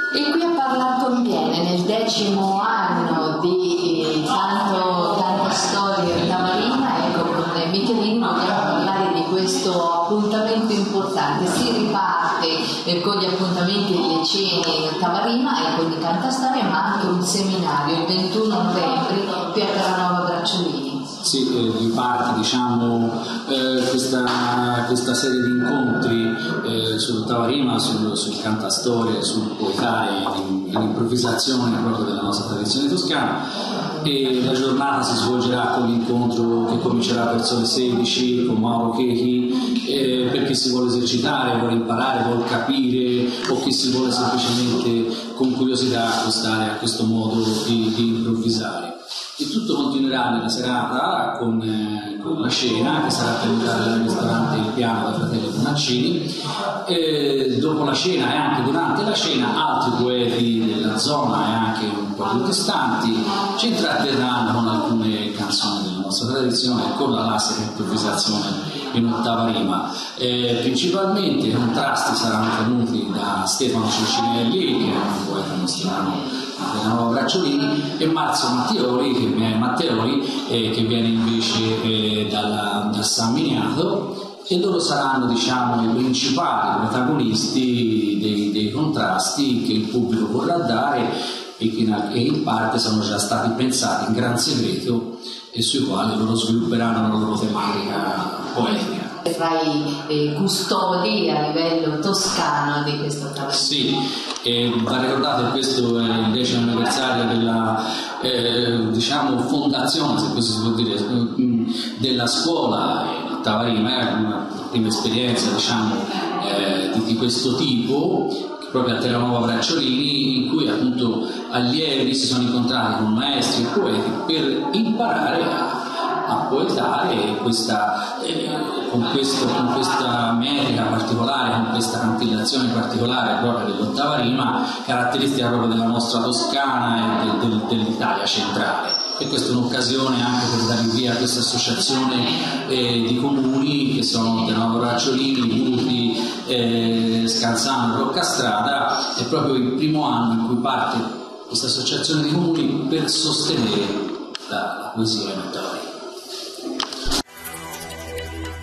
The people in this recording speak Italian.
E qui a Parlar conviene, nel 10° anno di Canta Storie Tavarina, ecco, con Michelini vogliamo parlare di questo appuntamento importante. Si riparte con gli appuntamenti e le cene in Tavarina e con i Canta Storie, ma anche un seminario il 21 novembre qui a Terranova Bracciolini. Sì, riparte questa serie di incontri sul Tavarina, sul cantastorie, sul poetare, l'improvvisazione proprio della nostra tradizione toscana. E la giornata si svolgerà con l'incontro che comincerà verso le 16 con Mauro Chechi, per chi si vuole esercitare, vuole imparare, vuole capire, o chi si vuole semplicemente con curiosità accostare a questo modo di improvvisare. E tutto continuerà nella serata con una cena che sarà tenuta nel ristorante Il Piano da Fratelli Bonaccini. Dopo la cena e anche durante la cena altri poeti della zona e anche un po' più distanti ci intratterranno con alcune canzoni della nostra tradizione e con la classica improvvisazione in ottava rima. Principalmente i contrasti saranno tenuti da Stefano Ceccinelli, che è un poeta nostrano della Nuova Bracciolini, e Marzio Matteoli che viene invece da San Miniato, e loro saranno i principali protagonisti dei contrasti che il pubblico vorrà dare e che in parte sono già stati pensati in gran segreto e sui quali loro svilupperanno la loro tematica poetica. Tra i custodi a livello toscano di questo Tavarina. Sì, va ricordato che questo è il 10° anniversario della fondazione, se così si può dire, della scuola Tavarina, una prima esperienza di questo tipo, proprio a Terranova Bracciolini, in cui appunto allievi si sono incontrati con maestri e poeti per imparare a poetare con questa metrica particolare, con questa cantillazione particolare proprio dell'ottava rima, caratteristica proprio della nostra Toscana e dell'Italia centrale. E questa è un'occasione anche per dare via a questa associazione di comuni che sono Terranova Bracciolini, Buti, Scansano, Roccastrada. È proprio il primo anno in cui parte questa associazione di comuni per sostenere la poesia in ottava rima.